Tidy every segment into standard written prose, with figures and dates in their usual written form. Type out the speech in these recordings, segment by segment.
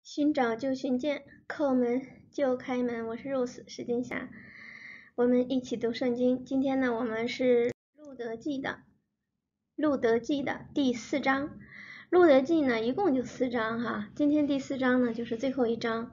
寻找就寻见，叩门就开门。我是 Rose 石金霞，我们一起读圣经。今天呢，我们是路德记的第4章。路德记呢，一共就4章哈。今天第4章呢，就是最后一章。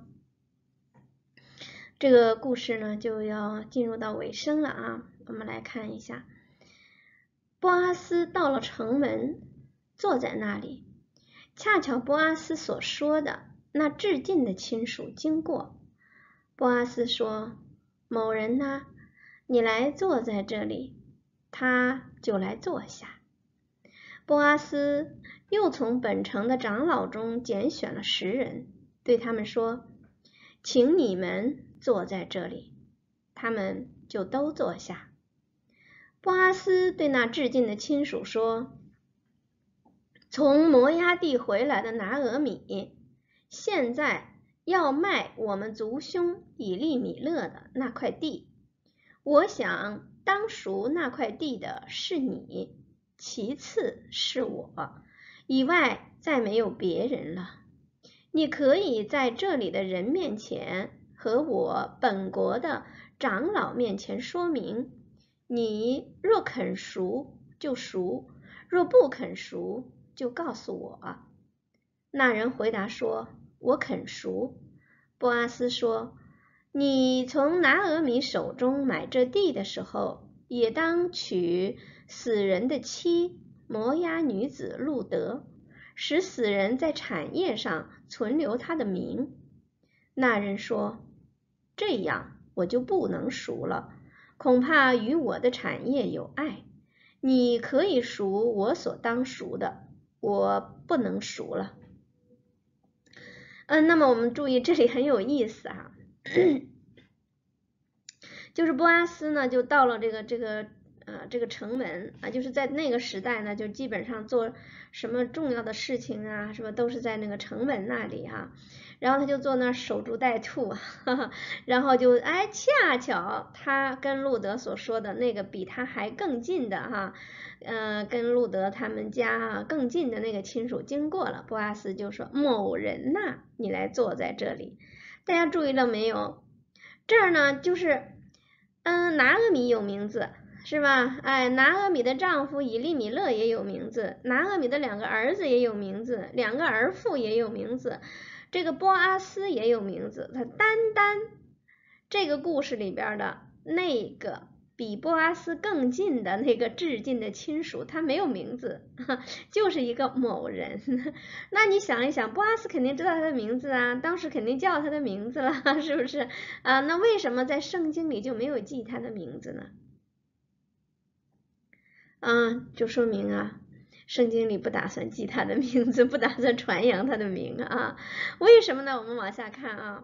这个故事呢，就要进入到尾声了啊。我们来看一下，波阿斯到了城门，坐在那里。恰巧波阿斯所说的那至近的亲属经过，波阿斯说：“某人呐，你来坐在这里。”他就来坐下。波阿斯又从本城的长老中拣选了10人，对他们说：“请你们坐在这里。”他们就都坐下。波阿斯对那至近的亲属说：“从摩押地回来的拿俄米，现在要卖我们族兄以利米勒的那块地。我想当赎那块地的是你，其次是我，以外再没有别人了。你可以在这里的人面前和我本国的长老面前说明，你若肯赎就赎，若不肯赎就告诉我。”那人回答说：“我肯赎。”波阿斯说：“你从拿俄米手中买这地的时候，也当娶死人的妻摩押女子路德，使死人在产业上存留他的名。”那人说：“这样我就不能赎了，恐怕与我的产业有碍。你可以赎我所当赎的，我不能赎了。”那么我们注意这里很有意思啊，就是波阿斯呢就到了这个城门啊，就是在那个时代呢，就基本上做什么重要的事情啊，什么都是在那个城门那里哈。然后他就坐那守株待兔，然后就恰巧他跟路德所说的那个比他还更近的哈，跟路德他们家更近的那个亲属经过了，波阿斯就说：“某人呐，你来坐在这里。”大家注意了没有？这儿呢就是拿俄米有名字是吧？拿俄米的丈夫以利米勒也有名字，拿俄米的2个儿子也有名字，2个儿妇也有名字，这个波阿斯也有名字。他单这个故事里边的那个比波阿斯更近的那个至近的亲属，他没有名字，就是一个某人。那你想一想，波阿斯肯定知道他的名字啊，当时肯定叫他的名字了，是不是啊？那为什么在圣经里就没有记他的名字呢？就说明啊，圣经里不打算记他的名字，不打算传扬他的名啊。为什么呢？我们往下看啊。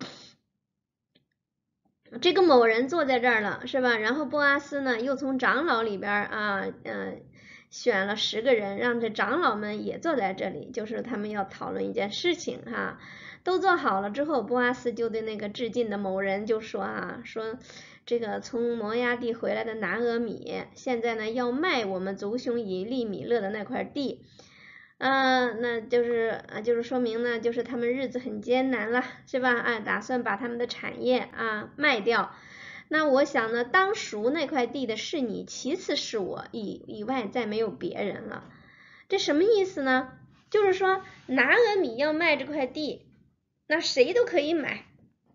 这个某人坐在这儿了，是吧？然后波阿斯呢，又从长老里边选了10个人，让这长老们也坐在这里，就是他们要讨论一件事情哈。都做好了之后，波阿斯就对那个至近的某人就说说这个从摩押地回来的拿俄米，现在呢要卖我们族兄以利米勒的那块地。那就是说明呢，就是他们日子很艰难了，是吧？打算把他们的产业卖掉。那我想呢，当赎那块地的是你，其次是我，以外再没有别人了。这什么意思呢？就是说拿俄米要卖这块地，那谁都可以买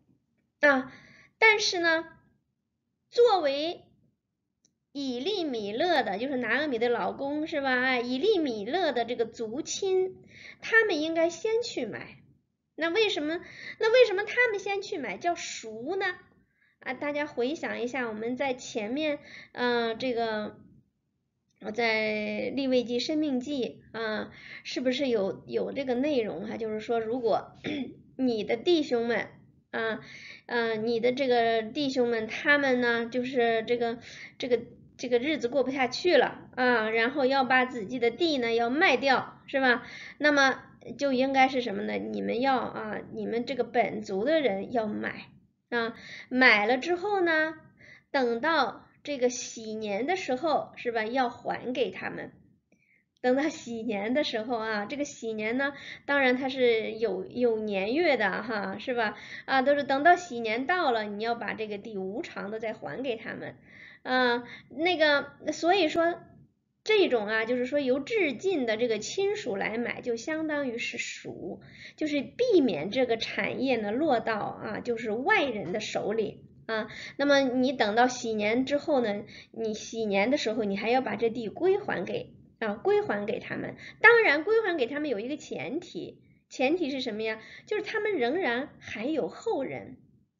但是呢，作为以利米勒的，就是拿俄米的老公是吧？以利米勒的这个族亲，他们应该先去买。那为什么他们先去买叫赎呢？大家回想一下，我们在前面这个我在利未记、申命记是不是有这个内容就是说，如果你的弟兄们你的这个弟兄们，他们呢就是这个日子过不下去了然后要把自己的地呢要卖掉，是吧？那么就应该是什么呢？你们要你们这个本族的人要买买了之后呢，等到这个禧年的时候，是吧？要还给他们等到喜年的时候啊，这个喜年呢，当然它是有年月的哈，是吧？啊，都是等到喜年到了，你要把这个地无偿的再还给他们，那个所以说这种啊，就是说由至近的这个亲属来买，就相当于是赎，就是避免这个产业呢落到啊就是外人的手里。那么你等到喜年之后呢，你喜年的时候，你还要把这地归还给他们。当然，归还给他们有一个前提，前提是什么呀？就是他们仍然还有后人。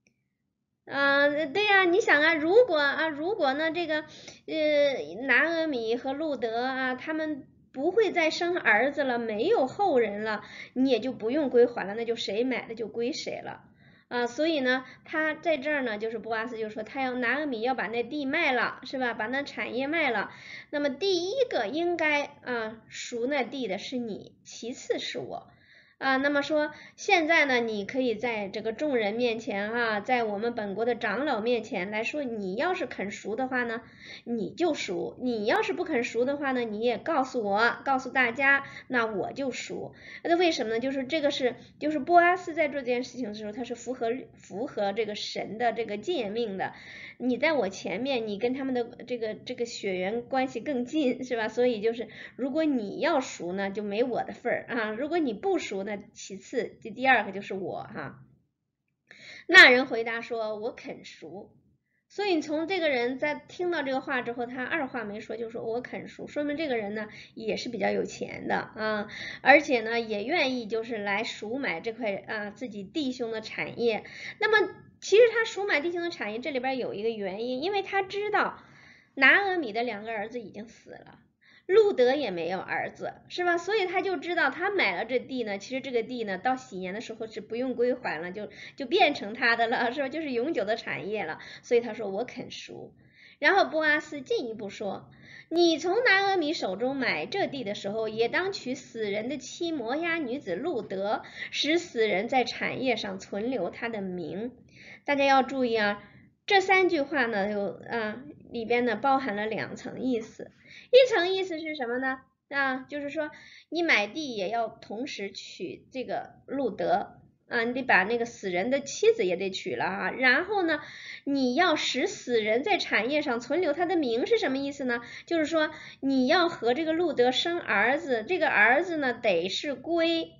对呀，你想啊，如果呢，这个拿阿米和路德啊，他们不会再生儿子了，没有后人了，你也就不用归还了，那就谁买的就归谁了。所以呢，他在这儿呢，就是波阿斯就说他要拿阿米要把那地卖了，是吧？把那产业卖了，那么第一个应该赎那地的是你，其次是我。那么说现在呢，你可以在这个众人面前在我们本国的长老面前来说，你要是肯赎的话呢，你就赎；你要是不肯赎的话呢，你也告诉我，告诉大家，那我就赎。那为什么呢？就是这个就是波阿斯在做这件事情的时候，他是符合这个神的这个诫命的。你在我前面，你跟他们的这个血缘关系更近，是吧？所以就是如果你要赎呢，就没我的份儿啊；如果你不赎呢，其次，这第二个就是我哈。那人回答说：“我肯赎。”所以从这个人在听到这个话之后，他二话没说就说我肯赎，说明这个人呢也是比较有钱的而且呢也愿意就是来赎买这块自己弟兄的产业。那么其实他赎买弟兄的产业，这里边有一个原因，因为他知道拿俄米的2个儿子已经死了，路德也没有儿子，是吧？所以他就知道他买了这地呢，其实这个地呢到喜年的时候是不用归还了，就变成他的了，是吧？就是永久的产业了。所以他说我肯赎。然后波阿斯进一步说，你从拿俄米手中买这地的时候，也当娶死人的妻摩押女子路德，使死人在产业上存留他的名。大家要注意啊，这3句话呢里边呢包含了2层意思。一层意思是什么呢？就是说你买地也要同时娶这个路德你得把那个死人的妻子也得娶了然后呢，你要使死人在产业上存留他的名是什么意思呢？就是说你要和这个路德生儿子，这个儿子呢得是归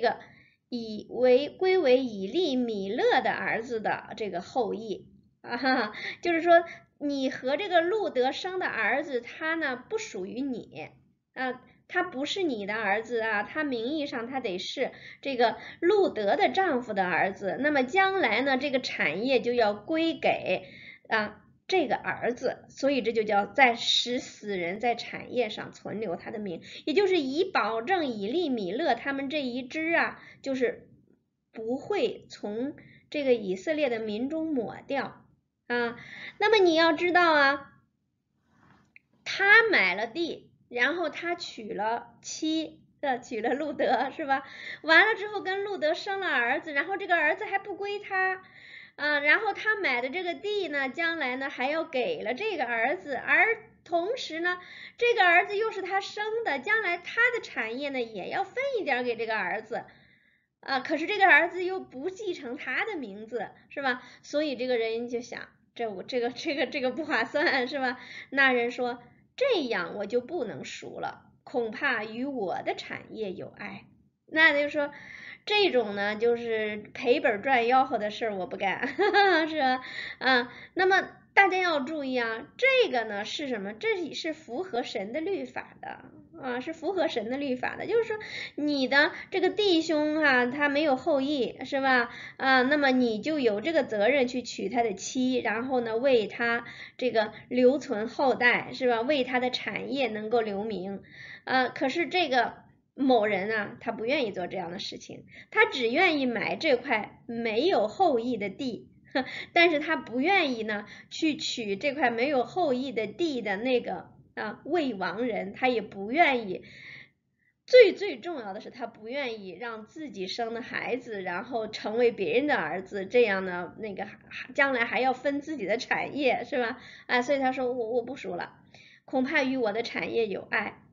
为以利米勒的儿子的这个后裔就是说你和这个路德生的儿子，他呢不属于你他不是你的儿子他名义上他得是这个路德的丈夫的儿子，那么将来呢这个产业就要归给这个儿子，所以这就叫在使死人在产业上存留他的名，也就是以保证以利米勒他们这一支就是不会从这个以色列的民中抹掉那么你要知道他买了地，然后他娶了妻娶了路德是吧？完了之后跟路德生了儿子，然后这个儿子还不归他然后他买的这个地呢，将来呢还要给了这个儿子，而同时呢，这个儿子又是他生的，将来他的产业呢也要分一点给这个儿子可是这个儿子又不继承他的名字，是吧？所以这个人就想，这个不划算，是吧？那人说，这样我就不能赎了，恐怕与我的产业有碍。那就说这种呢，就是赔本赚吆喝的事儿，我不干，是吧？那么大家要注意这个呢是什么？这是符合神的律法的是符合神的律法的。就是说，你的这个弟兄他没有后裔，是吧？那么你就有这个责任去娶他的妻，然后呢为他这个留存后代，是吧？为他的产业能够留名可是这个某人他不愿意做这样的事情，他只愿意买这块没有后裔的地。但是他不愿意呢去娶这块没有后裔的地的那个未亡人，他也不愿意。最重要的是，他不愿意让自己生的孩子，然后成为别人的儿子，这样呢，那个将来还要分自己的产业，是吧？所以他说我不赎了，恐怕与我的产业有碍。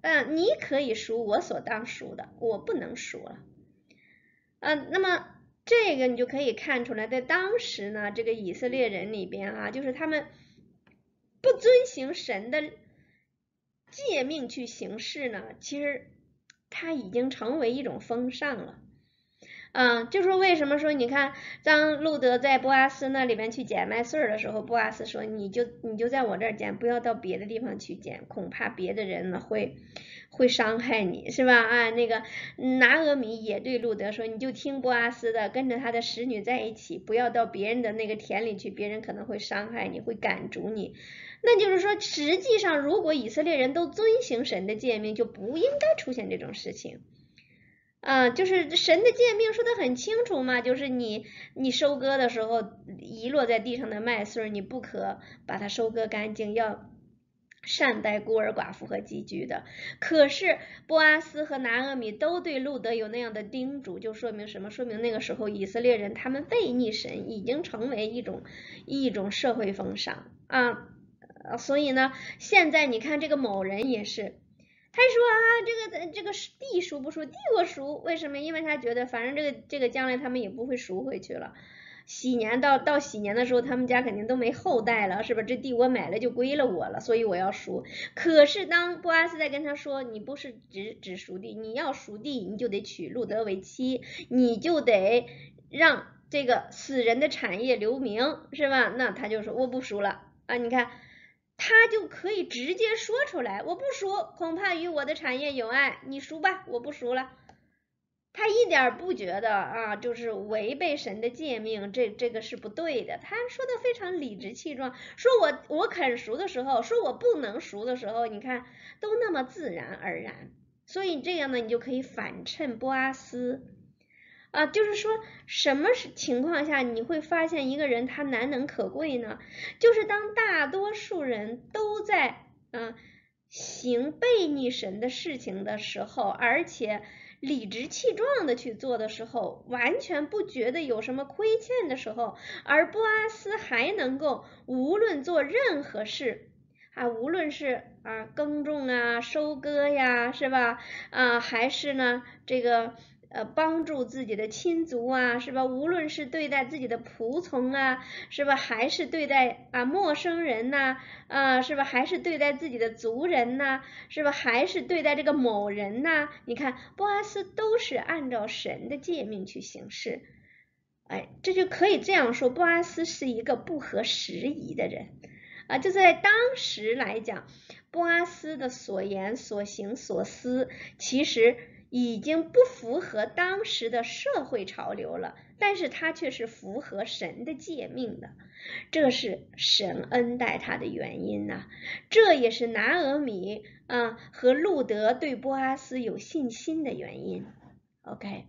你可以赎我所当赎的，我不能赎了。那么这个你就可以看出来，在当时呢，这个以色列人里边啊，就是他们不遵行神的诫命去行事呢，其实它已经成为一种风尚了。就说为什么说你看，当路德在波阿斯那里边去捡麦穗的时候，波阿斯说你就在我这儿捡，不要到别的地方去捡，恐怕别的人呢会伤害你，是吧？那个拿俄米也对路德说，你就听波阿斯的，跟着他的使女在一起，不要到别人的那个田里去，别人可能会伤害你，会赶逐你。那就是说，实际上如果以色列人都遵行神的诫命，就不应该出现这种事情。就是神的诫命说得很清楚嘛，就是你收割的时候，遗落在地上的麦穗，你不可把它收割干净，要善待孤儿寡妇和寄居的。可是波阿斯和拿俄米都对路德有那样的叮嘱，就说明什么？说明那个时候以色列人他们悖逆神已经成为一种社会风尚啊。所以呢，现在你看这个某人也是。他说这个地赎不赎？地我赎，为什么？因为他觉得反正这个将来他们也不会赎回去了。喜年到喜年的时候，他们家肯定都没后代了，是吧？这地我买了就归了我了，所以我要赎。可是当波阿斯在跟他说，你不是只赎地，你要赎地，你就得娶路德为妻，你就得让这个死人的产业留名，是吧？那他就说我不赎了啊！你看。他就可以直接说出来，我不赎，恐怕与我的产业有碍，你赎吧，我不赎了。他一点不觉得就是违背神的诫命，这个是不对的。他说的非常理直气壮，说我肯赎的时候，说我不能赎的时候，你看都那么自然而然。所以这样呢，你就可以反衬波阿斯。就是说什么情况下你会发现一个人他难能可贵呢？就是当大多数人都在行悖逆神的事情的时候，而且理直气壮的去做的时候，完全不觉得有什么亏欠的时候，而波阿斯还能够无论做任何事无论是耕种收割呀，是吧？还是呢这个帮助自己的亲族是吧？无论是对待自己的仆从是吧？还是对待陌生人是吧？还是对待自己的族人是吧？还是对待这个某人你看波阿斯都是按照神的诫命去行事。这就可以这样说，波阿斯是一个不合时宜的人。就在当时来讲，波阿斯的所言所行所思其实已经不符合当时的社会潮流了，但是他却是符合神的诫命的，这是神恩待他的原因这也是拿俄米和路德对波阿斯有信心的原因。OK，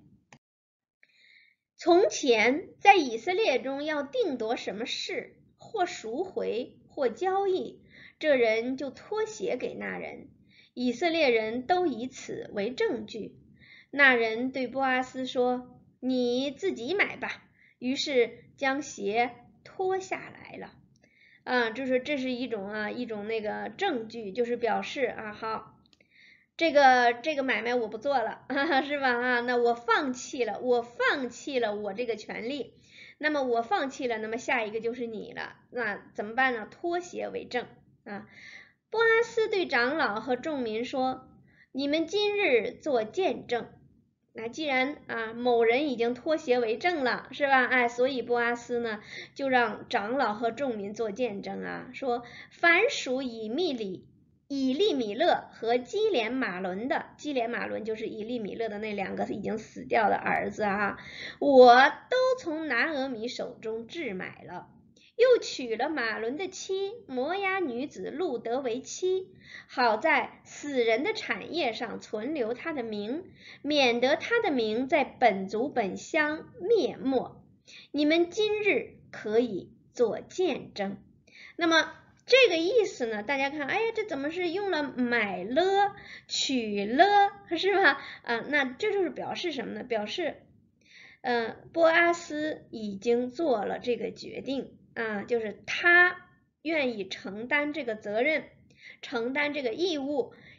从前在以色列中要定夺什么事，或赎回或交易，这人就托鞋给那人，以色列人都以此为证据。那人对波阿斯说：“你自己买吧。”于是将鞋脱下来了。就是这是一种那个证据，就是表示好。这个买卖我不做了，是吧？那我放弃了我这个权利。那么我放弃了，那么下一个就是你了。那怎么办呢？脱鞋为证波阿斯对长老和众民说：“你们今日做见证。”那既然某人已经脱鞋为证了，是吧？所以波阿斯呢就让长老和众民做见证说凡属以利米勒和基连马伦的，基连马伦就是以利米勒的那两个已经死掉的儿子我都从拿俄米手中置买了，又娶了马伦的妻摩押女子路德为妻，好在死人的产业上存留他的名，免得他的名在本族本乡灭没。你们今日可以做见证。那么这个意思呢，大家看，这怎么是用了买了娶了，是吧？那这就是表示什么呢？表示波阿斯已经做了这个决定就是他愿意承担这个责任，承担这个义务，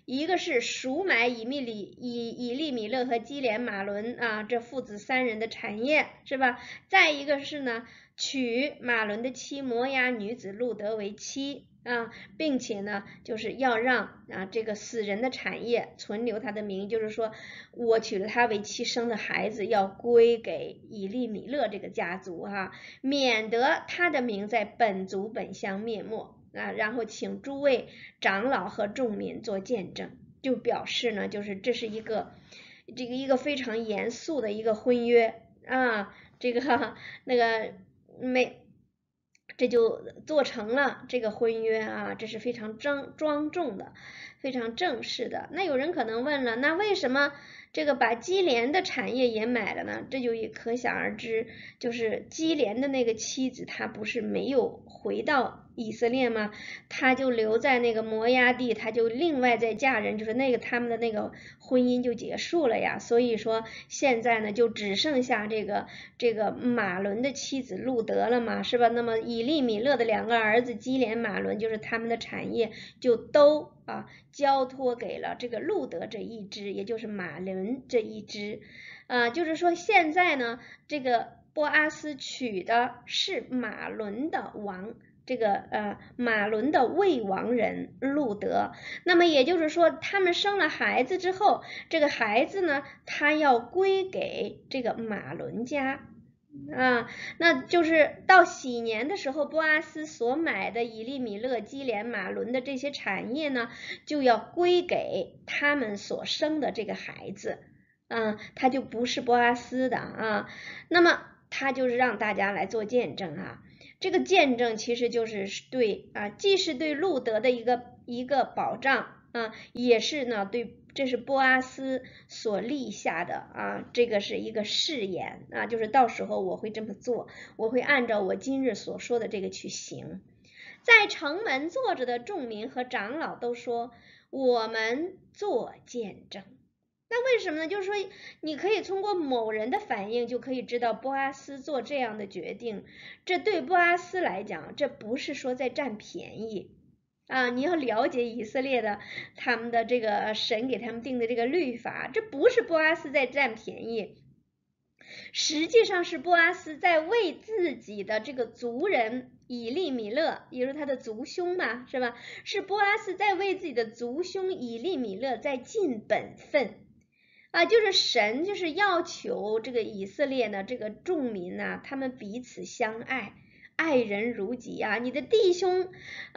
一个是赎买以利米勒和基连马伦啊这父子3人的产业，是吧？再一个是呢，娶马伦的妻摩押女子路德为妻啊，并且呢，就是要让这个死人的产业存留他的名，就是说我娶了他为妻生的孩子要归给以利米勒这个家族哈，免得他的名在本族本乡灭没啊。然后请诸位长老和众民做见证，就表示呢，就是这是一个非常严肃的一个婚约啊，这个那个这就做成了这个婚约啊，这是非常庄重的，非常正式的。那有人可能问了，那为什么这个把基连的产业也买了呢？这就也可想而知，就是基连的那个妻子，她不是没有回到以色列吗？她就留在那个摩押地，她就另外再嫁人，就是他们的那个婚姻就结束了呀。所以说现在呢，就只剩下这个马伦的妻子路德了嘛，是吧？那么以利米勒的2个儿子基连、马伦，就是他们的产业就都交托给了这个路德这一支，也就是马伦这一支。就是说现在呢，这个波阿斯娶的是马伦的王。这个马伦的未亡人路德，那么也就是说，他们生了孩子之后，这个孩子呢，他要归给这个马伦家那就是到喜年的时候，波阿斯所买的以利米勒、基连、马伦的这些产业呢，就要归给他们所生的这个孩子，他就不是波阿斯的那么他就是让大家来做见证这个见证其实就是对既是对路德的一个保障也是呢这是波阿斯所立下的这个是一个誓言就是到时候我会这么做，我会按照我今日所说的这个去行。在城门坐着的众民和长老都说，我们做见证。那为什么呢？就是说，你可以通过某人的反应就可以知道波阿斯做这样的决定，这对波阿斯来讲，这不是说在占便宜你要了解以色列的他们的这个神给他们定的这个律法，这不是波阿斯在占便宜，实际上是波阿斯在为自己的这个族人以利米勒，也就是他的族兄嘛，是吧？是波阿斯在为自己的族兄以利米勒在尽本分。就是神就是要求这个以色列呢，这个众民呢，他们彼此相爱，爱人如己你的弟兄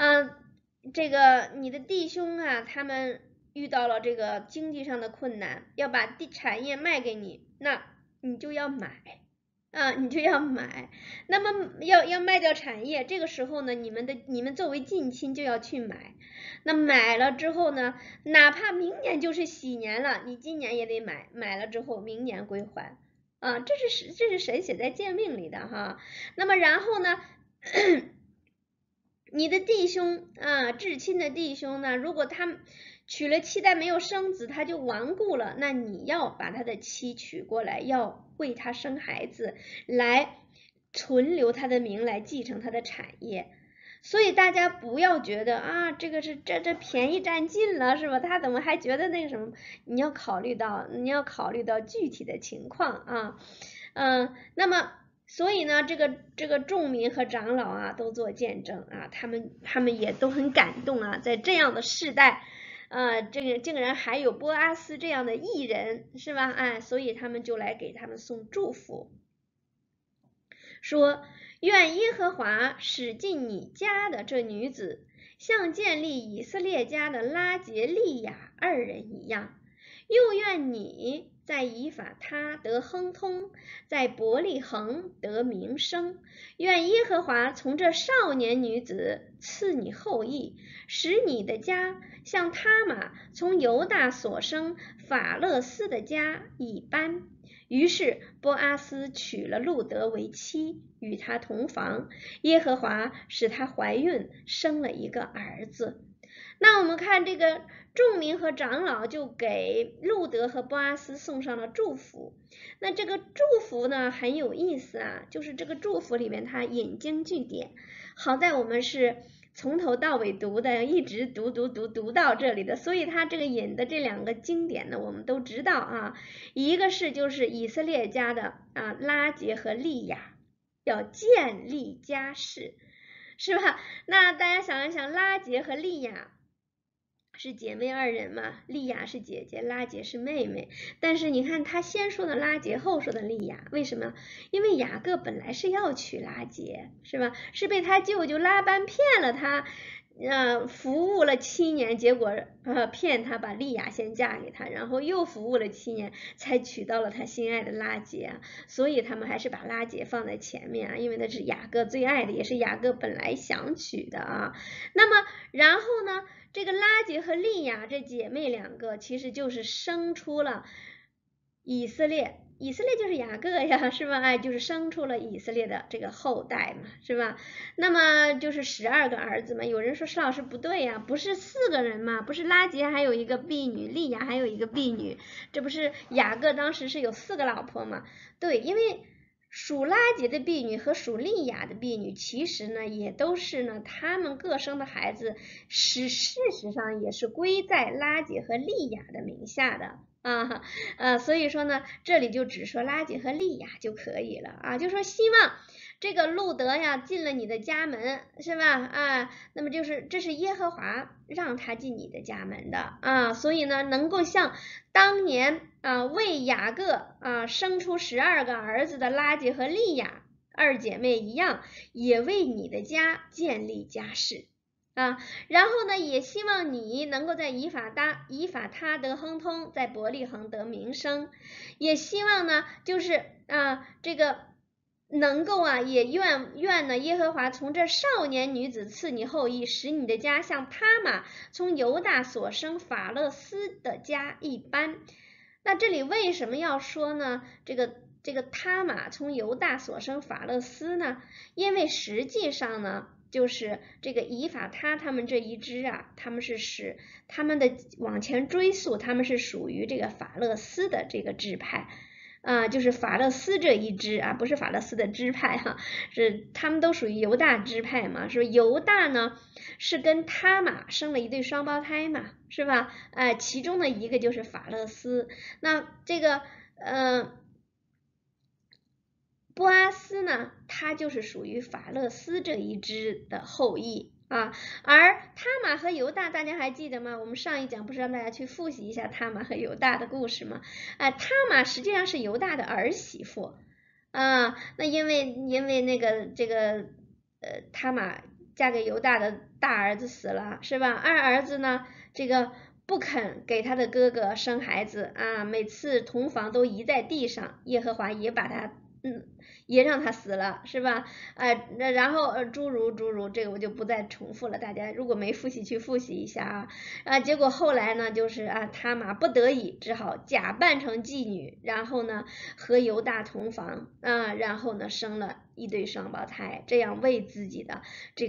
你的弟兄他们遇到了这个经济上的困难，要把产业卖给你，那你就要买你就要买。那么要卖掉产业，这个时候呢，你们作为近亲就要去买。那买了之后呢，哪怕明年就是喜年了，你今年也得买，买了之后明年归还这是神写在诫命里的那么然后呢你的弟兄至亲的弟兄呢，如果他娶了妻但没有生子，他就亡故了，那你要把他的妻娶过来，要为他生孩子，来存留他的名，来继承他的产业。所以大家不要觉得这个是这便宜占尽了，是吧？他怎么还觉得那个什么？你要考虑到具体的情况那么所以呢，这个众民和长老都做见证他们也都很感动在这样的世代这个竟然还有波阿斯这样的义人，是吧？所以他们就来给他们送祝福，说愿耶和华使进你家的这女子，像建立以色列家的拉结利亚2人一样，又愿你在以法他得亨通，在伯利恒得名声。愿耶和华从这少年女子赐你后裔，使你的家像他玛从犹大所生法勒斯的家一般。于是波阿斯娶了路德为妻，与他同房，耶和华使她怀孕，生了一个儿子。那我们看这个众民和长老就给路德和波阿斯送上了祝福。那这个祝福呢很有意思就是这个祝福里面它引经据典，好在我们是从头到尾读的，一直读到这里的，所以他这个引的这2个经典呢，我们都知道啊，一个是就是以色列家的拉结和利亚要建立家室，是吧？那大家想一想，拉结和利亚是姐妹2人嘛，利亚是姐姐，拉结是妹妹。但是你看他先说的拉结，后说的利亚，为什么？因为雅各本来是要娶拉结，是吧？是被他舅舅拉班骗了他，服务了7年，结果骗他把利亚先嫁给他，然后又服务了7年，才娶到了他心爱的拉结。所以他们还是把拉结放在前面啊，因为那是雅各最爱的，也是雅各本来想娶的啊。那么然后呢？这个拉结和利亚这姐妹2个，其实就是生出了以色列，以色列就是雅各呀，是吧？哎，就是生出了以色列的这个后代嘛，是吧？那么就是12个儿子嘛。有人说施老师不对呀，不是4个人嘛？不是拉结还有一个婢女，利亚还有一个婢女，这不是雅各当时是有4个老婆嘛？对，因为属拉结的婢女和属利亚的婢女，其实呢也都是呢，他们各生的孩子事实上也是归在拉结和利亚的名下的所以说呢，这里就只说拉结和利亚就可以了啊，就说希望这个路德呀进了你的家门，是吧？那么就是这是耶和华让他进你的家门的所以呢，能够像当年为雅各生出12个儿子的拉结和利亚2姐妹一样，也为你的家建立家室然后呢，也希望你能够在以法他得亨通，在伯利恒得名声，也希望呢，就是这个能够也愿呢耶和华从这少年女子赐你后裔，使你的家像他玛从犹大所生法勒斯的家一般。那这里为什么要说呢？这个他玛从犹大所生法勒斯呢？因为实际上呢，就是这个以法他们这一支他们是他们的往前追溯，他们是属于这个法勒斯的这个支派就是法勒斯这一支不是法勒斯的支派是他们都属于犹大支派嘛，说犹大呢是跟他玛生了一对双胞胎嘛，是吧？其中的一个就是法勒斯，那这个波阿斯呢，他就是属于法勒斯这一支的后裔而他玛和犹大大家还记得吗？我们上一讲不是让大家去复习一下他玛和犹大的故事吗？他玛实际上是犹大的儿媳妇那因为那个这个他玛嫁给犹大的大儿子死了，是吧？二儿子呢这个不肯给他的哥哥生孩子每次同房都遗在地上，耶和华也把他也让他死了，是吧？然后诸如这个我就不再重复了，大家如果没复习去复习一下结果后来呢，就是他玛不得已只好假扮成妓女，然后呢和犹大同房然后呢生了一对双胞胎，这样为自己的这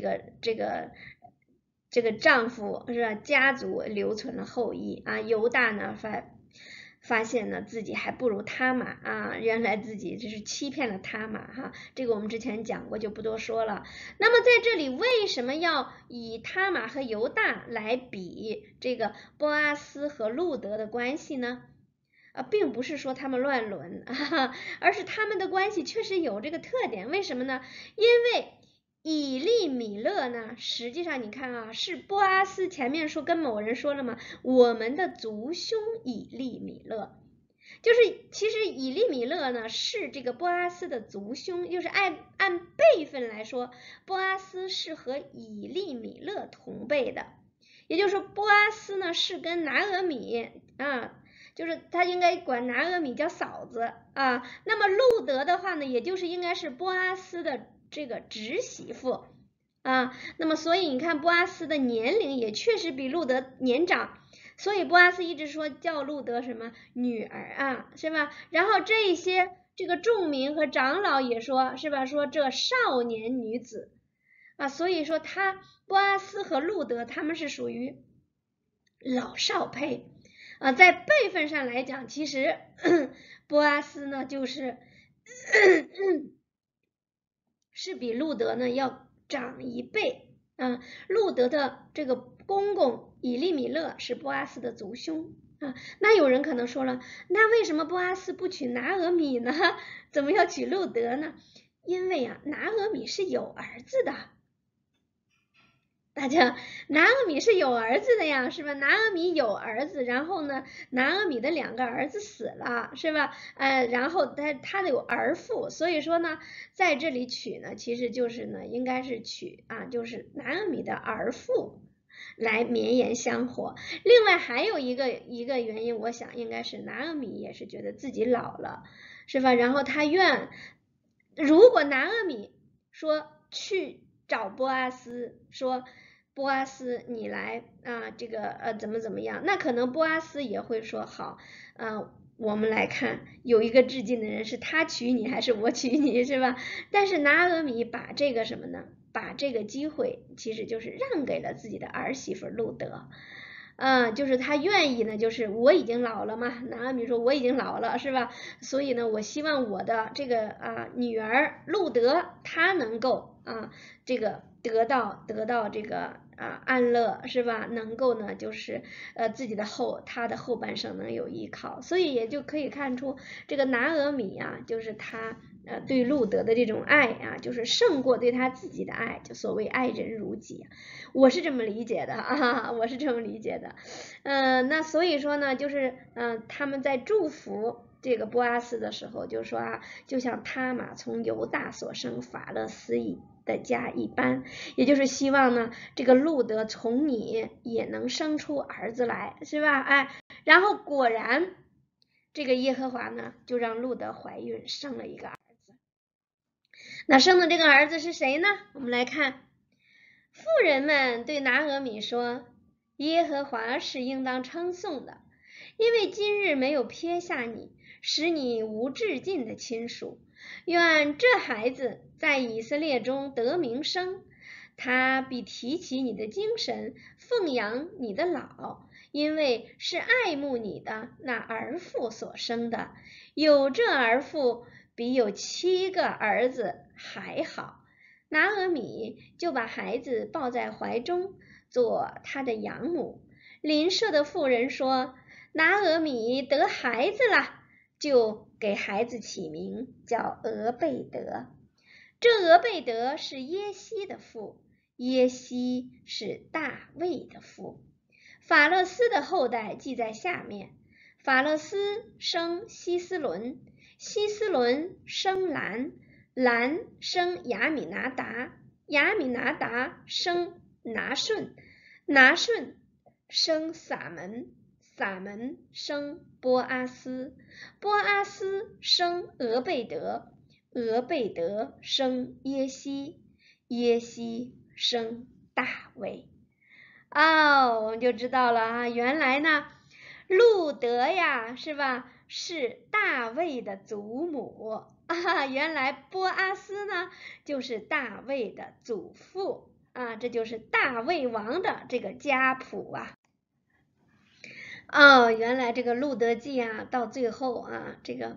个丈夫是吧家族留存了后裔犹大呢发现呢自己还不如他玛原来自己这是欺骗了他玛这个我们之前讲过就不多说了。那么在这里为什么要以他玛和犹大来比这个波阿斯和路德的关系呢？并不是说他们乱伦而是他们的关系确实有这个特点。为什么呢？因为以利米勒呢，实际上你看是波阿斯前面说跟某人说了吗？我们的族兄以利米勒，就是其实以利米勒呢是这个波阿斯的族兄，就是按辈分来说，波阿斯是和以利米勒同辈的，也就是说波阿斯呢是跟拿俄米就是他应该管拿俄米叫嫂子那么路德的话呢，也就是应该是波阿斯的这个侄媳妇那么所以你看波阿斯的年龄也确实比路德年长，所以波阿斯一直说叫路德什么女儿是吧？然后这些这个众民和长老也说是吧？说这少年女子所以说波阿斯和路德他们是属于老少配在辈分上来讲，其实波阿斯呢就是是比路德呢要长一辈路德的这个公公以利米勒是波阿斯的族兄啊。那有人可能说了，那为什么波阿斯不娶拿俄米呢？怎么要娶路德呢？因为拿俄米是有儿子的。大家，拿俄米是有儿子的呀，是吧？拿俄米有儿子，然后呢，拿俄米的2个儿子死了，是吧？然后他有儿妇，所以说呢，在这里娶呢，其实就是呢，应该是娶就是拿俄米的儿妇来绵延香火。另外还有一个原因，我想应该是拿俄米也是觉得自己老了，是吧？然后他如果拿俄米说去找波阿斯，说波阿斯你来这个怎么样，那可能波阿斯也会说好，我们来看有一个至近的人，是他娶你还是我娶你，是吧？但是拿俄米把这个什么呢？把这个机会其实就是让给了自己的儿媳妇路德。就是他愿意呢，就是我已经老了嘛，拿俄米说我已经老了，是吧？所以呢，我希望我的这个女儿路德她能够这个得到这个安乐，是吧？能够呢就是自己的他的后半生能有依靠，所以也就可以看出这个拿俄米就是他对路德的这种爱就是胜过对他自己的爱，就所谓爱人如己，我是这么理解的我是这么理解的。那所以说呢，就是他们在祝福这个波阿斯的时候，就说就像他玛从犹大所生法勒斯的家一般，也就是希望呢，这个路德从你也能生出儿子来，是吧？然后果然，这个耶和华呢，就让路德怀孕，生了一个儿子。那生的这个儿子是谁呢？我们来看，妇人们对拿俄米说：“耶和华是应当称颂的，因为今日没有撇下你，使你无至近的亲属。愿这孩子在以色列中得名声，他必提起你的精神，奉养你的老，因为是爱慕你的那儿妇所生的。有这儿妇，比有7个儿子还好。”拿俄米就把孩子抱在怀中，做他的养母。邻舍的妇人说：“拿俄米得孩子了，就给孩子起名叫俄贝德。这俄贝德是耶西的父，耶西是大卫的父。法勒斯的后代记在下面：法勒斯生希斯伦，希斯伦生兰，兰生亚米拿达，亚米拿达生拿顺，拿顺生撒门，撒门生波阿斯，波阿斯生俄贝德，俄贝德生耶西，耶西生大卫。我们就知道了原来呢，路德呀，是吧？是大卫的祖母原来波阿斯呢，就是大卫的祖父这就是大卫王的这个家谱原来这个路德记到最后这个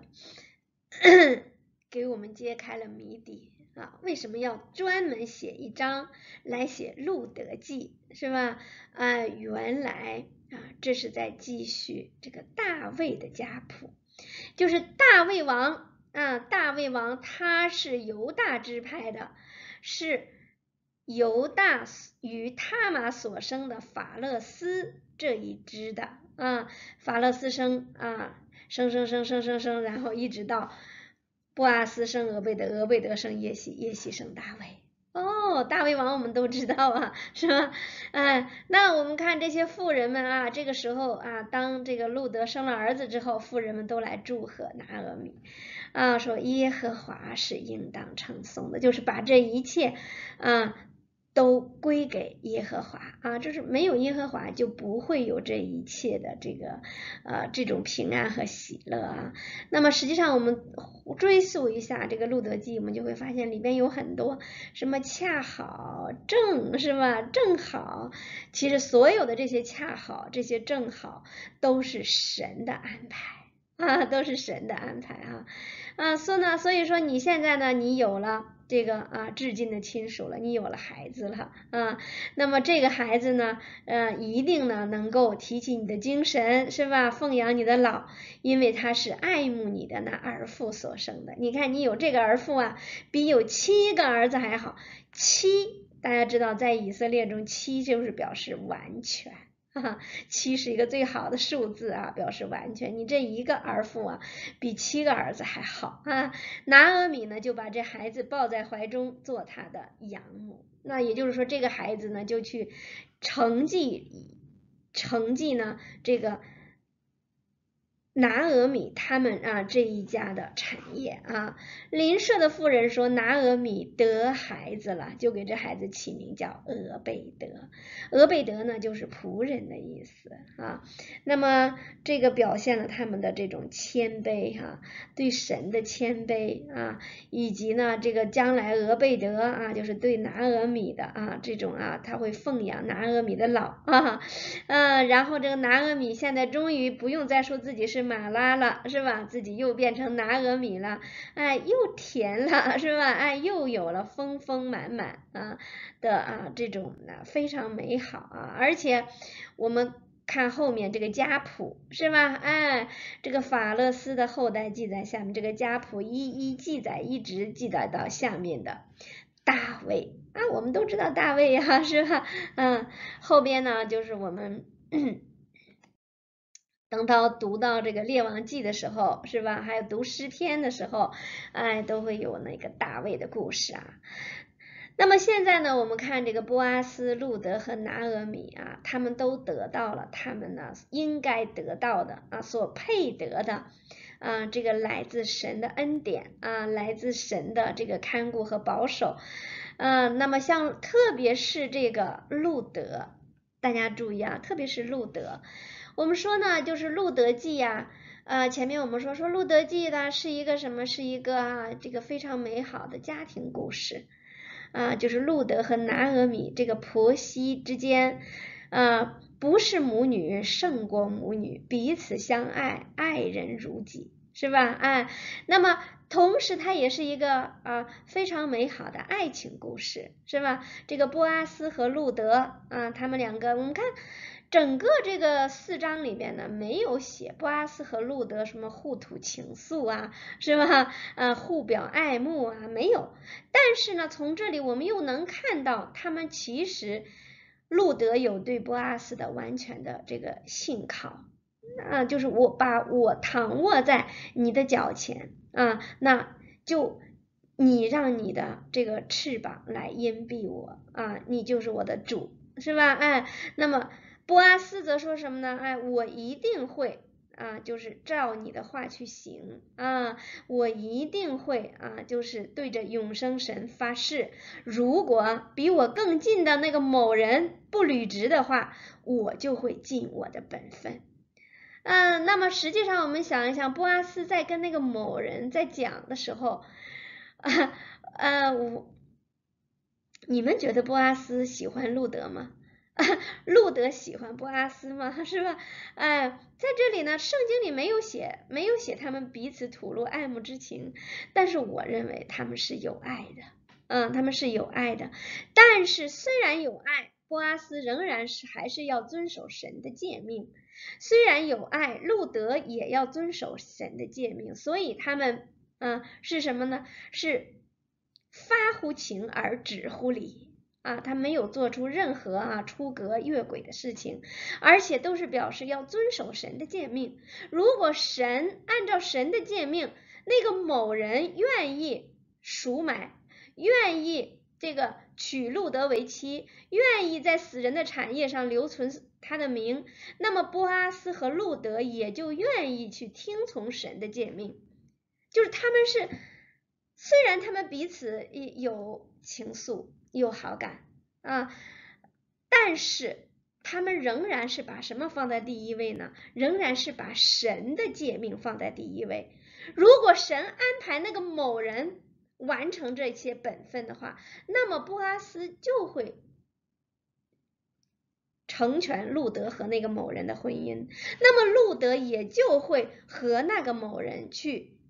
给我们揭开了谜底为什么要专门写一章来写路德记，是吧？原来这是在继续这个大卫的家谱，就是大卫王大卫王他是犹大支派的，是犹大与他玛所生的法勒斯这一支的法勒斯生生，然后一直到波阿斯生俄贝德，俄贝德生耶西，耶西生大卫。大卫王我们都知道是吧？那我们看这些妇人们这个时候当这个路德生了儿子之后，妇人们都来祝贺拿俄米说耶和华是应当称颂的，就是把这一切都归给耶和华就是没有耶和华就不会有这一切的这种平安和喜乐那么实际上我们追溯一下这个路德记，我们就会发现里边有很多什么恰好正，是吧？正好，其实所有的这些恰好，这些正好都是神的安排都是神的安排所以说你现在呢，你有了这个至亲的亲属了，你有了孩子了那么这个孩子呢，一定呢能够提起你的精神，是吧？奉养你的老，因为他是爱慕你的那儿妇所生的。你看你有这个儿妇比有7个儿子还好。7，大家知道在以色列中7就是表示完全。7是一个最好的数字表示完全。你这一个儿妇比7个儿子还好拿俄米呢就把这孩子抱在怀中，做他的养母。那也就是说，这个孩子呢就去承继呢这个拿俄米他们这一家的产业邻舍的妇人说拿俄米得孩子了，就给这孩子起名叫俄贝德。俄贝德呢就是仆人的意思那么这个表现了他们的这种谦卑对神的谦卑以及呢这个将来俄贝德就是对拿俄米的这种他会奉养拿俄米的老然后这个拿俄米现在终于不用再说自己是马拉了，是吧？自己又变成拿俄米了，又甜了，是吧？又有了丰丰满满的这种非常美好而且我们看后面这个家谱，是吧？这个法勒斯的后代记载下面，这个家谱一一记载，一直记载到下面的大卫我们都知道大卫是吧？后边呢就是我们等到读到这个列王记的时候，是吧？还有读诗篇的时候，都会有那个大卫的故事那么现在呢，我们看这个波阿斯、路德和拿俄米他们都得到了他们呢应该得到的所配得的这个来自神的恩典来自神的这个看顾和保守那么特别是这个路德，大家注意特别是路德，我们说呢就是路德记前面我们说路德记呢是一个什么？是一个这个非常美好的家庭故事就是路德和拿俄米这个婆媳之间不是母女胜过母女，彼此相爱，爱人如己，是吧？那么同时它也是一个非常美好的爱情故事，是吧？这个波阿斯和路德他们两个，我们看整个这个4章里面呢，没有写波阿斯和路德什么互吐情愫是吧？互表爱慕没有。但是呢，从这里我们又能看到，他们其实路德有对波阿斯的完全的这个信靠就是我把我躺卧在你的脚前那就你让你的这个翅膀来荫蔽我你就是我的主，是吧？那么波阿斯则说什么呢？我一定会就是照你的话去行我一定会就是对着永生神发誓，如果比我更近的那个某人不履职的话，我就会尽我的本分。那么实际上我们想一想，波阿斯在跟那个某人在讲的时候你们觉得波阿斯喜欢路德吗？路德喜欢波阿斯吗？是吧？在这里呢，圣经里没有写他们彼此吐露爱慕之情，但是我认为他们是有爱的，他们是有爱的。但是虽然有爱，波阿斯仍然还是要遵守神的诫命。虽然有爱，路德也要遵守神的诫命，所以他们是什么呢？是发乎情而止乎礼他没有做出任何出格越轨的事情，而且都是表示要遵守神的诫命。如果按照神的诫命，那个某人愿意赎买，愿意这个娶路德为妻，愿意在死人的产业上留存他的名，那么波阿斯和路德也就愿意去听从神的诫命。就是他们是虽然他们彼此有情愫有好感但是他们仍然是把什么放在第一位呢？仍然是把神的诫命放在第一位。如果神安排那个某人完成这些本分的话，那么波阿斯就会成全路德和那个某人的婚姻，那么路德也就会和那个某人去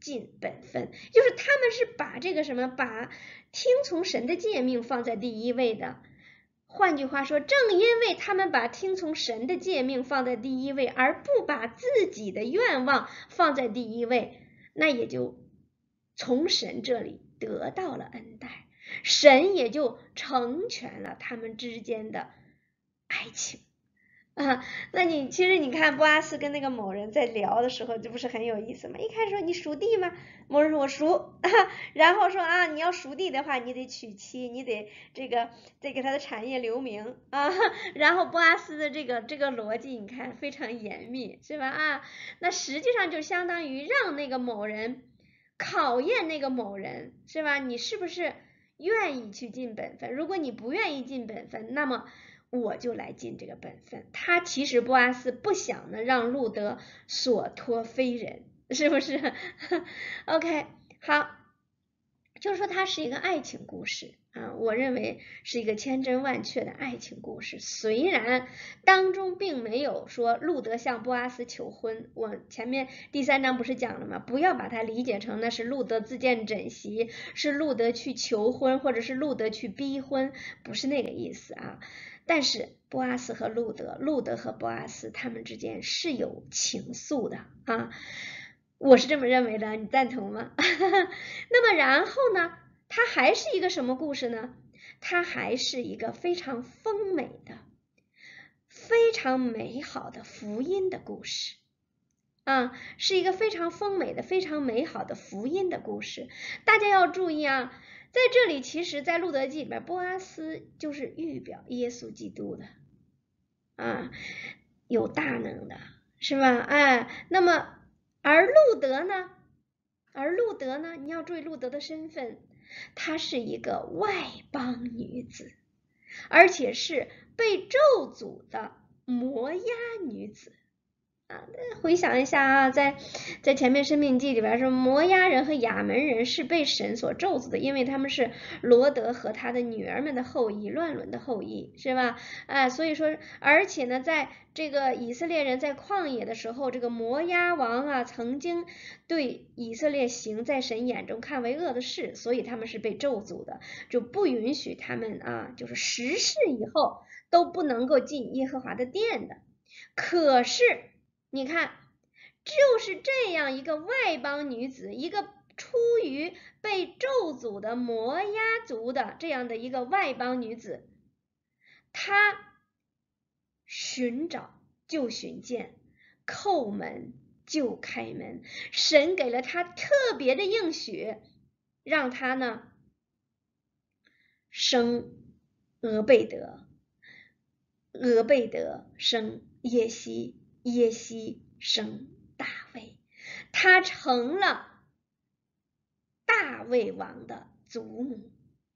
尽本分，就是他们是把这个什么，把听从神的诫命放在第一位的。换句话说，正因为他们把听从神的诫命放在第一位，而不把自己的愿望放在第一位，那也就从神这里得到了恩待，神也就成全了他们之间的爱情。那其实你看波阿斯跟那个某人在聊的时候，这不是很有意思吗？一开始说你属地吗？某人说我属，然后说啊，你要属地的话，你得娶妻，你得得给他的产业留名啊。然后波阿斯的这个逻辑，你看非常严密，是吧？那实际上就相当于让那个某人考验那个某人，是吧？你是不是愿意去尽本分？如果你不愿意尽本分，那么我就来尽这个本分。他其实波阿斯不想呢让路德所托非人，是不是？OK， 好，就是说它是一个爱情故事我认为是一个千真万确的爱情故事。虽然当中并没有说路德向波阿斯求婚，我前面第3章不是讲了吗？不要把它理解成那是路德自荐枕席，是路德去求婚，或者是路德去逼婚，不是那个意思但是波阿斯和路德，路德和波阿斯他们之间是有情愫的我是这么认为的，你赞同吗？那么然后呢，它还是一个什么故事呢？它还是一个非常丰美的、非常美好的福音的故事是一个非常丰美的、非常美好的福音的故事。大家要注意在这里其实在路德记里边，波阿斯就是预表耶稣基督的有大能的，是吧？那么而路德呢？你要注意路德的身份，她是一个外邦女子，而且是被咒诅的摩押女子回想一下在前面申命记里边说，摩押人和亚门人是被神所咒诅的，因为他们是罗德和他的女儿们的后裔，乱伦的后裔，是吧？所以说，而且呢，在这个以色列人在旷野的时候，这个摩押王曾经对以色列行在神眼中看为恶的事，所以他们是被咒诅的，就不允许他们就是10世以后都不能够进耶和华的殿的。可是你看，就是这样一个外邦女子，一个出于被咒诅的摩押族的这样的一个外邦女子，她寻找就寻见，叩门就开门，神给了她特别的应许，让她呢生俄贝德，俄贝德生耶西，耶西生大卫，他成了大卫王的祖母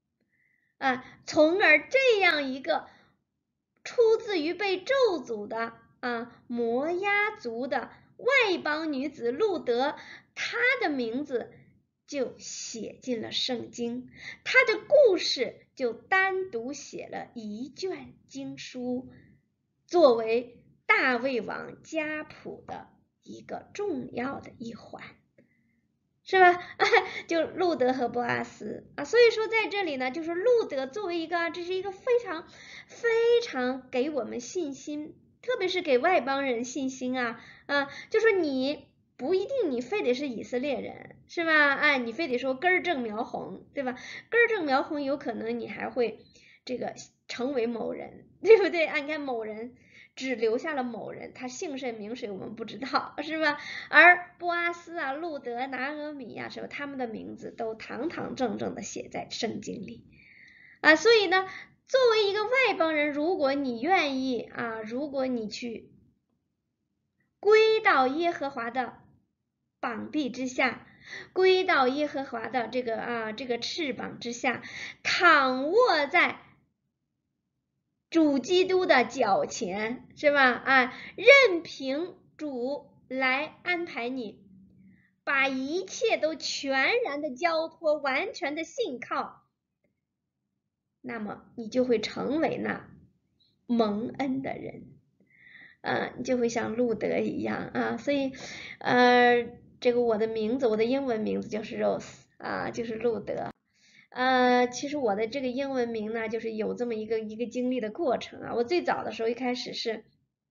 从而这样一个出自于被咒诅的摩押族的外邦女子路德，她的名字就写进了圣经，她的故事就单独写了一卷经书，作为大卫王家谱的一个重要的一环，是吧？就路德和波阿斯所以说在这里呢，就是路德作为一个，这是一个非常非常给我们信心，特别是给外邦人信心就说你不一定你非得是以色列人，是吧？你非得说根正苗红，对吧？根正苗红有可能你还会这个成为某人，对不对你看某人只留下了某人，他姓甚名谁我们不知道，是吧？而波阿斯路德、拿俄米是吧？他们的名字都堂堂正正的写在圣经里所以呢，作为一个外邦人，如果你愿意如果你去归到耶和华的膀臂之下，归到耶和华的这个翅膀之下，躺卧在主基督的脚前，是吧？任凭主来安排你，把一切都全然的交托，完全的信靠，那么你就会成为那蒙恩的人你就会像路德一样所以这个我的名字，我的英文名字就是 Rose 啊，就是路德。其实我的这个英文名呢，就是有这么一个经历的过程啊。我最早的时候一开始是，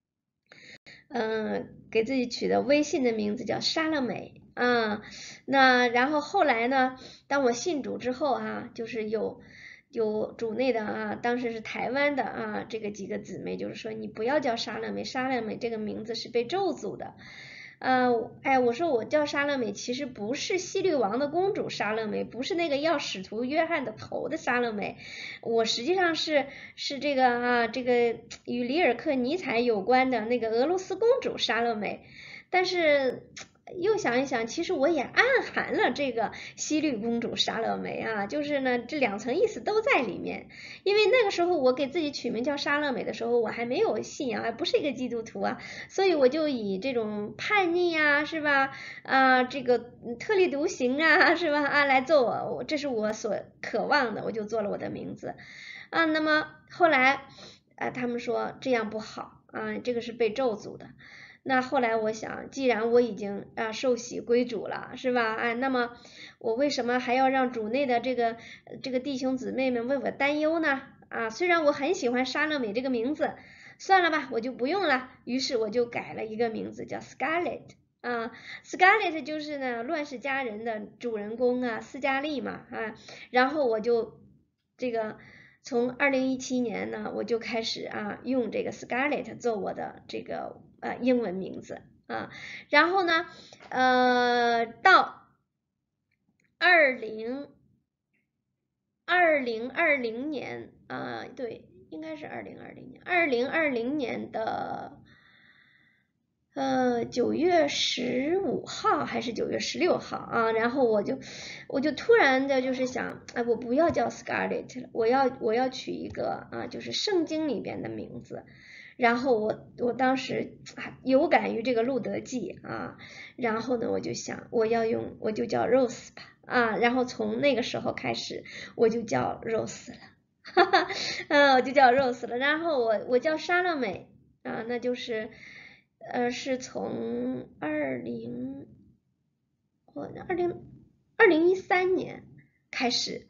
给自己取的微信的名字叫莎乐美啊。那然后后来呢，当我信主之后啊，就是有主内的啊，当时是台湾的啊，这个几个姊妹就是说，你不要叫莎乐美，莎乐美这个名字是被咒诅的。我说我叫莎乐美，其实不是希律王的公主莎乐美，不是那个要使徒约翰的头的莎乐美，我实际上是这个这个与里尔克尼采有关的那个俄罗斯公主莎乐美，但是又想一想，其实我也暗含了这个希律公主莎乐美啊，就是呢这两层意思都在里面。因为那个时候我给自己取名叫莎乐美的时候，我还没有信仰，还不是一个基督徒啊，所以我就以这种叛逆啊，是吧？这个特立独行啊，是吧？来做我，这是我所渴望的，我就做了我的名字啊。那么后来他们说这样不好啊，这个是被咒诅的。那后来我想，既然我已经受洗归主了，是吧？那么我为什么还要让主内的这个弟兄姊妹们为我担忧呢？虽然我很喜欢莎乐美这个名字，算了吧，我就不用了。于是我就改了一个名字叫 Scarlett ，Scarlett 就是呢《乱世佳人》的主人公斯嘉丽嘛然后我就这个。从2017年呢，我就开始用这个 Scarlett 做我的这个英文名字然后呢到2020年对，应该是2020年的9月15号还是9月16号然后我就突然的就是想，我不要叫 Scarlett 了，我要取一个就是圣经里边的名字。然后我当时有感于这个路德记然后呢我就想我就叫 Rose 吧然后从那个时候开始我就叫 Rose 了，我就叫 Rose 了。然后我叫莎乐美那就是是从2013年开始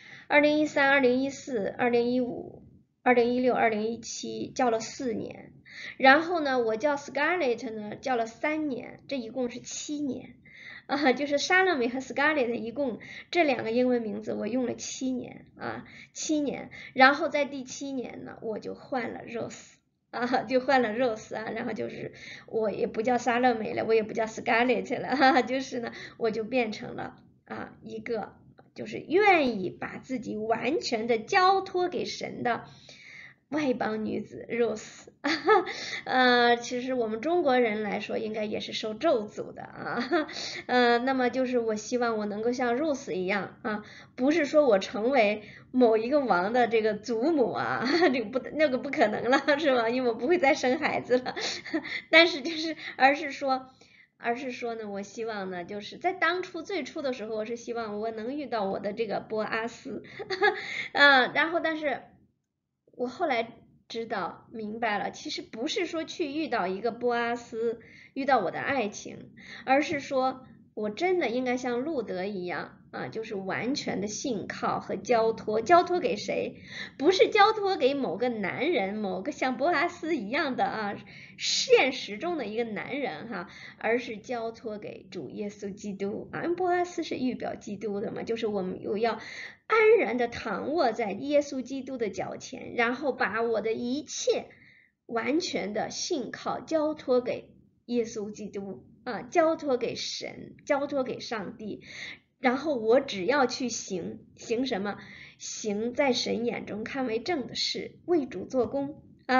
，2013、2014、2015、2016、2017叫了4年，然后呢，我叫 Scarlett 呢叫了3年，这一共是7年就是莎乐美和 Scarlett 一共这2个英文名字我用了7年7年，然后在第7年呢，我就换了 Rose。就换了 Rose 然后就是我也不叫莎乐美了，我也不叫 Scarlett 了就是呢，我就变成了一个就是愿意把自己完全的交托给神的外邦女子 Rose 其实我们中国人来说应该也是受咒诅的那么就是我希望我能够像 Rose 一样不是说我成为某一个王的这个祖母那个不可能了是吧？因为我不会再生孩子了但是就是而是说呢，我希望呢，就是在最初的时候，我是希望我能遇到我的这个波阿斯然后但是我后来明白了，其实不是说去遇到一个波阿斯，遇到我的爱情，而是说我真的应该像路德一样就是完全的信靠和交托给谁？不是交托给某个男人，某个像波阿斯一样的现实中的一个男人而是交托给主耶稣基督波阿斯是预表基督的嘛，就是我们要安然的躺卧在耶稣基督的脚前，然后把我的一切完全的信靠交托给耶稣基督交托给神，交托给上帝，然后我只要去行什么？行在神眼中看为正的事，为主做工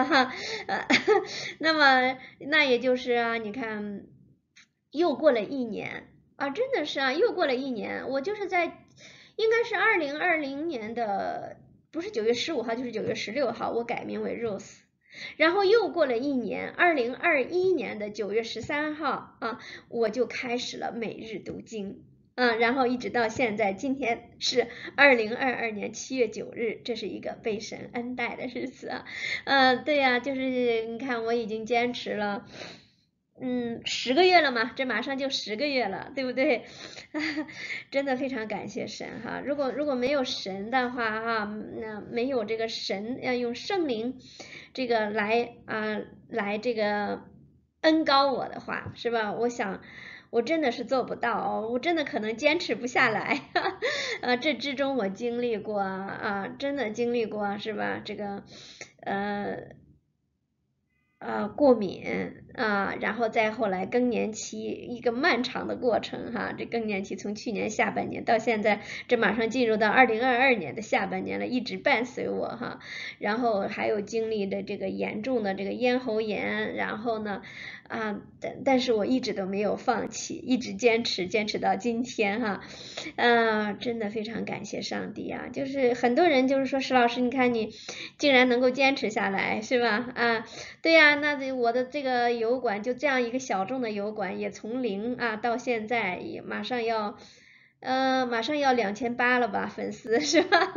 那么那也就是你看又过了1年真的是又过了1年，我就是在应该是2020年的不是9月15号就是9月16号我改名为 Rose， 然后又过了1年2021年的9月13号我就开始了每日读经然后一直到现在，今天是2022年7月9日，这是一个被神恩待的日子对呀就是你看我已经坚持了 10个月了嘛，这马上就10个月了，对不对？真的非常感谢神哈，如果没有神的话哈，那没有这个神要用圣灵这个来这个恩高我的话，是吧？我想我真的是做不到哦，我真的可能坚持不下来。这之中我经历过啊，真的经历过是吧？这个过敏啊，然后再后来更年期一个漫长的过程哈，这更年期从去年下半年到现在，这马上进入到2022年的下半年了，一直伴随我哈，然后还有经历的这个严重的这个咽喉炎，然后呢但是我一直都没有放弃，一直坚持到今天哈，真的非常感谢上帝啊！就是很多人就是说石老师，你看你竟然能够坚持下来，是吧？对呀，那我的这个油管就这样一个小众的油管，也从零到现在也马上要2800了吧，粉丝是吧？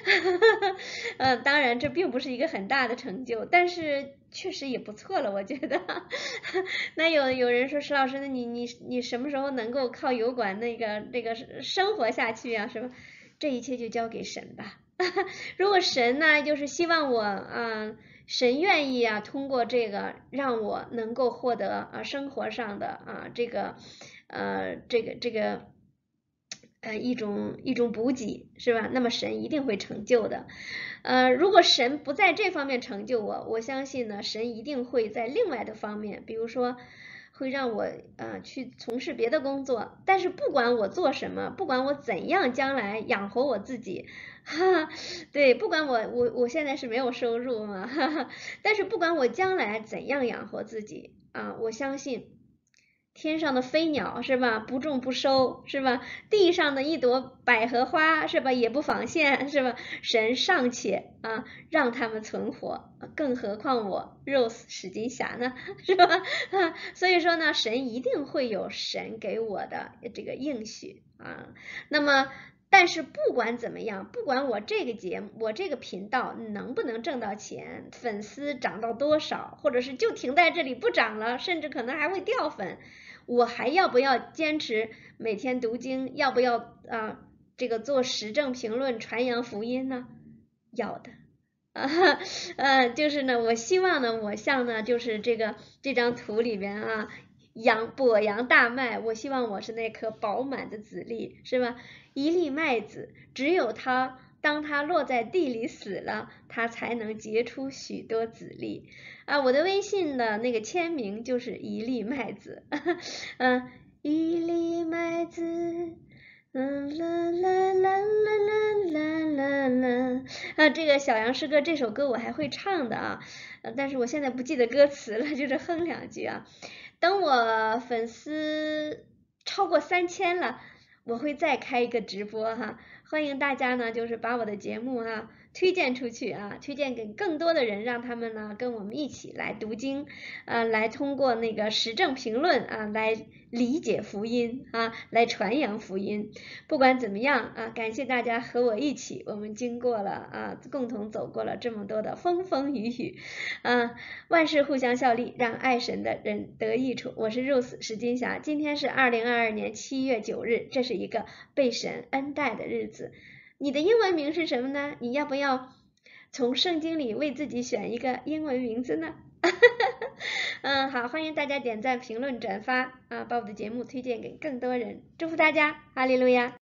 当然这并不是一个很大的成就，但是确实也不错了，我觉得。那有人说石老师，那你什么时候能够靠油管这个生活下去啊？是吧？这一切就交给神吧。如果神呢，就是希望我神愿意通过这个让我能够获得生活上的这个一种补给是吧？那么神一定会成就的。如果神不在这方面成就我，我相信呢，神一定会在另外的方面，比如说会让我去从事别的工作。但是不管我做什么，不管我怎样将来养活我自己，对，不管我现在是没有收入嘛，但是不管我将来怎样养活自己我相信。天上的飞鸟是吧，不种不收是吧？地上的一朵百合花是吧，也不纺线是吧？神尚且让他们存活，更何况我 Rose 史金霞呢，是吧？所以说呢，神一定会有神给我的这个应许那么。但是不管怎么样，不管我这个节目，我这个频道能不能挣到钱，粉丝涨到多少，或者是就停在这里不涨了，甚至可能还会掉粉，我还要不要坚持每天读经？要不要这个做时政评论、传扬福音呢？要的。就是呢，我希望呢，我像呢，就是这张图里边播扬大麦，我希望我是那颗饱满的籽粒，是吧？一粒麦子，只有当它落在地里死了，它才能结出许多籽粒我的微信的那个签名就是一粒麦子，一粒麦子。啦啦啦啦啦啦啦啦这个小杨诗歌这首歌我还会唱的但是我现在不记得歌词了，就是哼两句等我粉丝超过3000了，我会再开一个直播欢迎大家呢，就是把我的节目推荐出去推荐给更多的人，让他们呢跟我们一起来读经来通过那个时政评论来理解福音来传扬福音。不管怎么样感谢大家和我一起，我们经过了共同走过了这么多的风风雨雨万事互相效力，让爱神的人得益处。我是 Rose 史金霞，今天是2022年7月9日，这是一个被神恩待的日子。你的英文名是什么呢？你要不要从圣经里为自己选一个英文名字呢？好，欢迎大家点赞、评论、转发把我的节目推荐给更多人。祝福大家，哈利路亚。